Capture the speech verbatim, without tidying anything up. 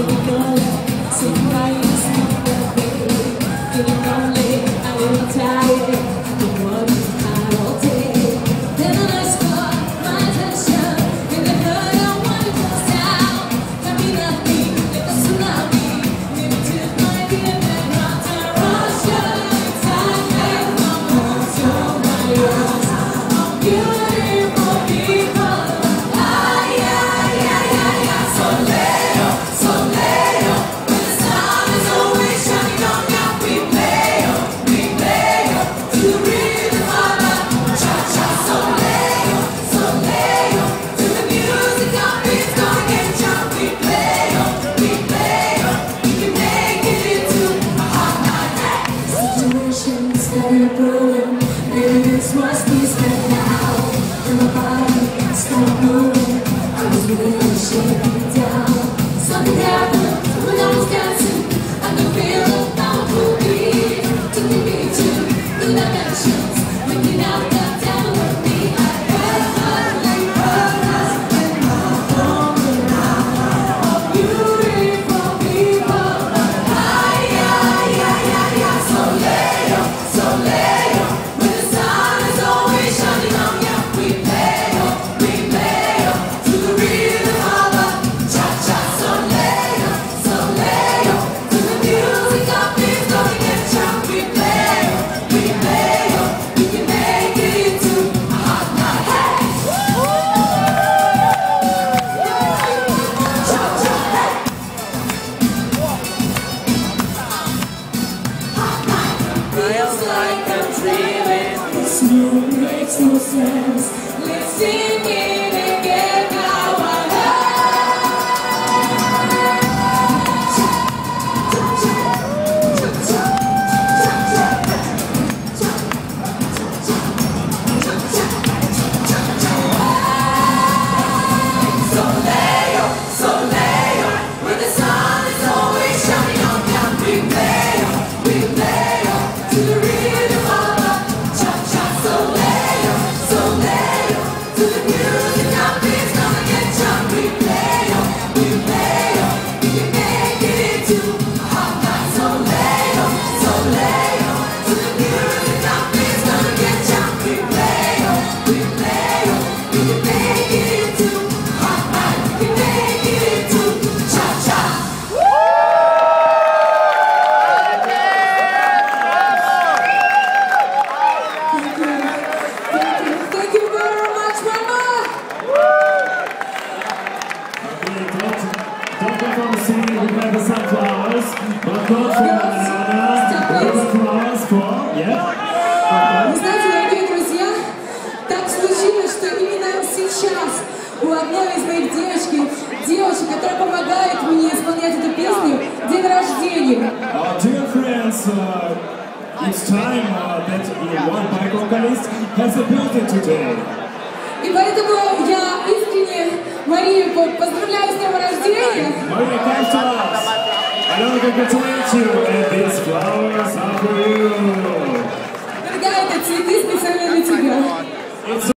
Makes no sense. Let's sing it again now. Soleo, Soleo, where the sun is always shining on down. We play, we play to the rhythm of a cha-cha. Soleo, Soleo, to the music our beats gonna get drunk. We play, we play, we can make it into a hot night. Soleo, Soleo, to the music our beats gonna get drunk. We play, we play, we can make it into a hot night. We can make it into cha-cha. Thank you very much, Mama! Okay, don't, don't go from the scene, we have some flowers, but not for Mariana. We have flowers for, yeah? Вы знаете, дорогие друзья, так случилось, что именно сейчас у одной из моих девочек, девочек, которая помогает мне исполнять эту песню, день рождения. Uh, dear friends, uh, it's time uh, that one back vocalist has a birthday today. И поэтому я искренне Марию поздравляю с днем рождения. Maria, come to us. I don't congratulate you, and these flowers are for you. Дорогая, это цветы специально для тебя. It's